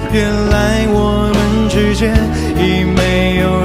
原来我们之间已没有